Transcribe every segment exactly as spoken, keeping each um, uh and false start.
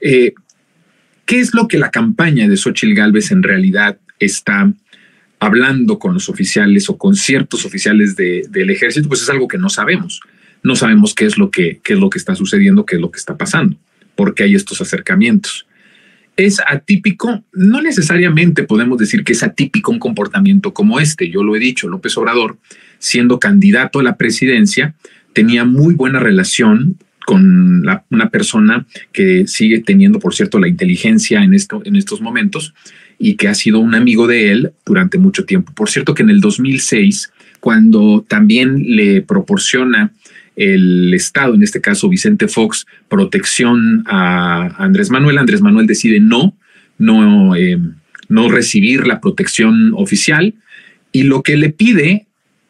Eh, ¿Qué es lo que la campaña de Xóchitl Gálvez en realidad está hablando con los oficiales o con ciertos oficiales de, del ejército? Pues es algo que no sabemos. No sabemos qué es lo que, qué es lo que está sucediendo, qué es lo que está pasando, porque hay estos acercamientos. ¿Es atípico? No necesariamente podemos decir que es atípico un comportamiento como este. Yo lo he dicho, López Obrador, siendo candidato a la presidencia, tenía muy buena relación con la, una persona que sigue teniendo, por cierto, la inteligencia en, esto, en estos momentos y que ha sido un amigo de él durante mucho tiempo. Por cierto que en el dos mil seis, cuando también le proporciona el Estado, en este caso Vicente Fox, protección a Andrés Manuel, Andrés Manuel decide no, no, eh, no recibir la protección oficial y lo que le pide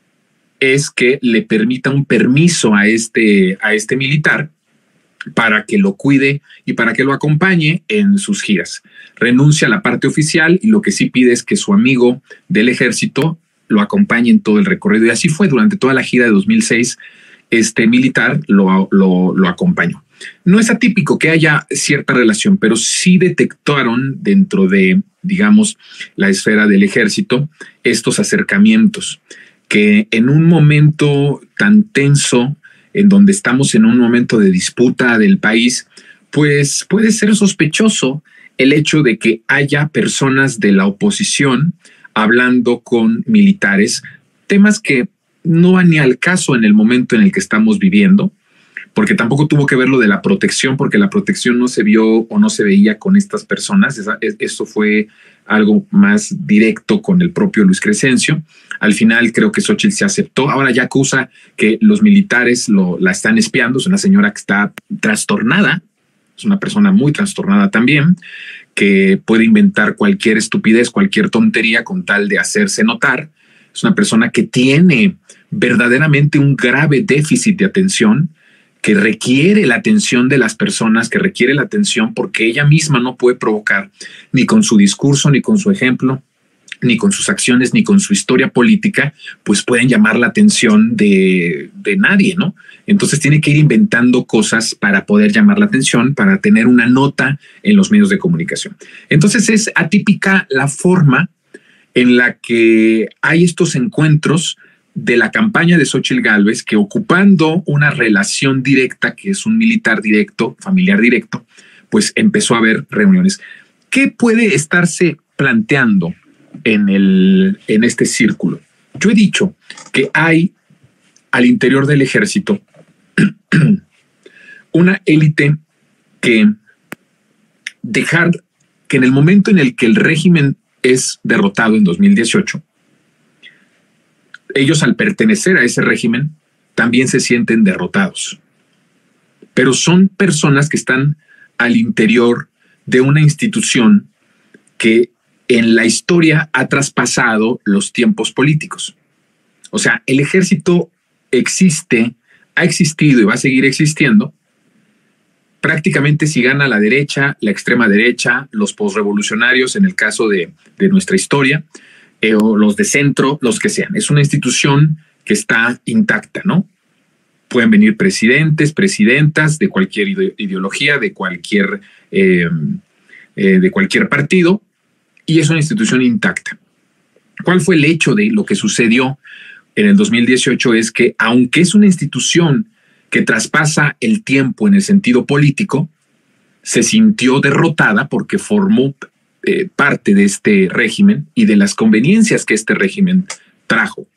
es que le permita un permiso a este, a este militar para que lo cuide y para que lo acompañe en sus giras. Renuncia a la parte oficial y lo que sí pide es que su amigo del ejército lo acompañe en todo el recorrido. Y así fue durante toda la gira de dos mil seis. Este militar lo, lo, lo acompañó. No es atípico que haya cierta relación, pero sí detectaron dentro de, digamos, la esfera del ejército estos acercamientos que en un momento tan tenso, en donde estamos en un momento de disputa del país, pues puede ser sospechoso el hecho de que haya personas de la oposición hablando con militares, temas que no van ni al caso en el momento en el que estamos viviendo, porque tampoco tuvo que ver lo de la protección, porque la protección no se vio o no se veía con estas personas. Eso fue algo más directo con el propio Luis Crescencio. Al final creo que Xóchitl se aceptó. Ahora ya acusa que los militares lo, la están espiando. Es una señora que está trastornada, es una persona muy trastornada también, que puede inventar cualquier estupidez, cualquier tontería con tal de hacerse notar. Es una persona que tiene verdaderamente un grave déficit de atención, que requiere la atención de las personas, que requiere la atención porque ella misma no puede provocar ni con su discurso, ni con su ejemplo, ni con sus acciones, ni con su historia política, pues pueden llamar la atención de, de nadie, ¿no? Entonces tiene que ir inventando cosas para poder llamar la atención, para tener una nota en los medios de comunicación. Entonces es atípica la forma en la que hay estos encuentros de la campaña de Xóchitl Gálvez, que ocupando una relación directa, que es un militar directo, familiar directo, pues empezó a haber reuniones. ¿Qué puede estarse planteando en, el, en este círculo? Yo he dicho que hay al interior del ejército una élite que dejar que en el momento en el que el régimen es derrotado en dos mil dieciocho, ellos al pertenecer a ese régimen también se sienten derrotados. Pero son personas que están al interior de una institución que en la historia ha traspasado los tiempos políticos. O sea, el ejército existe, ha existido y va a seguir existiendo prácticamente si gana la derecha, la extrema derecha, los posrevolucionarios en el caso de, de nuestra historia, eh, o los de centro, los que sean. Es una institución que está intacta, ¿no? Pueden venir presidentes, presidentas de cualquier ideología, de cualquier, eh, eh, de cualquier partido, y es una institución intacta. ¿Cuál fue el hecho de lo que sucedió en el dos mil dieciocho? Es que aunque es una institución que traspasa el tiempo en el sentido político, se sintió derrotada porque formó eh, parte de este régimen y de las conveniencias que este régimen trajo.